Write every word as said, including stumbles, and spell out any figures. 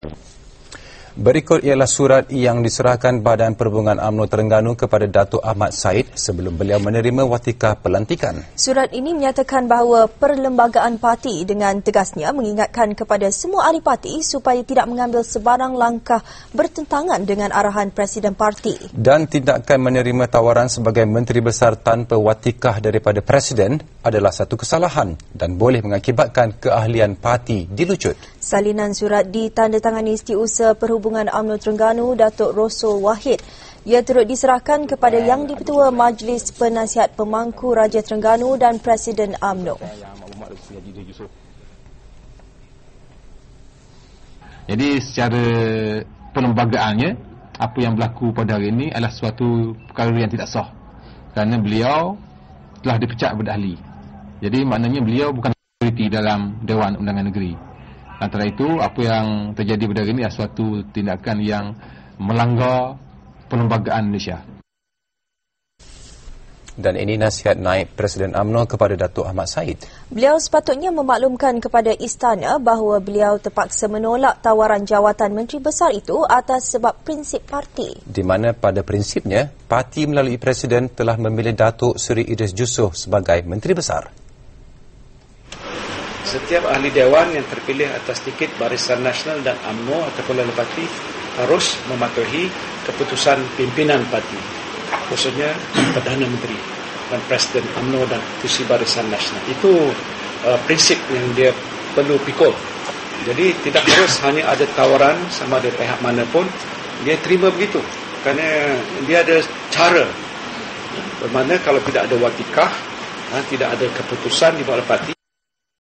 Berikut ialah surat yang diserahkan Badan Perhubungan UMNO Terengganu kepada Datuk Ahmad Said sebelum beliau menerima watikah pelantikan. Surat ini menyatakan bahawa perlembagaan parti dengan tegasnya mengingatkan kepada semua ahli parti supaya tidak mengambil sebarang langkah bertentangan dengan arahan Presiden parti. Dan tindakan menerima tawaran sebagai Menteri Besar tanpa watikah daripada Presiden adalah satu kesalahan dan boleh mengakibatkan keahlian parti dilucut. Salinan surat ditandatangani Setiausaha Perhubungan UMNO Terengganu, Datuk Rosul Wahid. Ia turut diserahkan kepada Yang di-Ketua Majlis Penasihat Pemangku Raja Terengganu dan Presiden UMNO. Jadi secara perlembagaannya, apa yang berlaku pada hari ini adalah suatu perkara yang tidak sah. Kerana beliau telah dipecat berdahli. Jadi maknanya beliau bukan otoriti dalam Dewan Undangan Negeri. Antara itu, apa yang terjadi pada hari ini adalah suatu tindakan yang melanggar perlembagaan Malaysia. Dan ini nasihat naib Presiden UMNO kepada Datuk Ahmad Said. Beliau sepatutnya memaklumkan kepada istana bahawa beliau terpaksa menolak tawaran jawatan Menteri Besar itu atas sebab prinsip parti. Di mana pada prinsipnya, parti melalui Presiden telah memilih Datuk Seri Idris Jusuf sebagai Menteri Besar. Setiap ahli dewan yang terpilih atas tiket Barisan Nasional dan UMNO ataupun lain parti harus mematuhi keputusan pimpinan parti, khususnya Perdana Menteri dan Presiden UMNO dan Kursi Barisan Nasional. Itu uh, prinsip yang dia perlu pikul. Jadi tidak harus hanya ada tawaran sama ada pihak mana pun dia terima begitu, kerana dia ada cara. Bermakna kalau tidak ada watikah, ha, tidak ada keputusan di bawah parti,